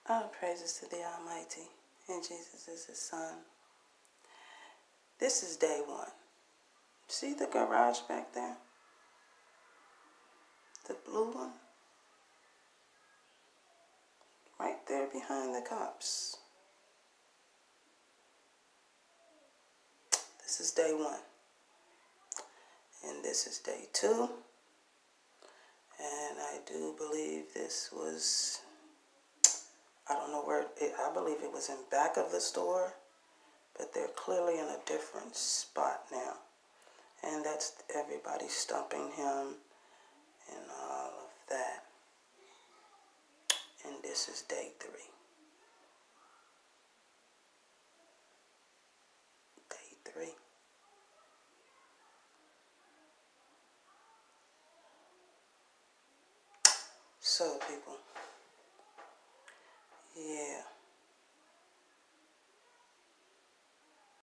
All praises to the Almighty, and Jesus is His Son. This is day one. See the garage back there? The blue one? Right there behind the cops. This is day one. And this is day two. And I do believe this was, I don't know where, I believe it was in back of the store, but they're clearly in a different spot now. And that's everybody stumping him and all of that. And this is day three.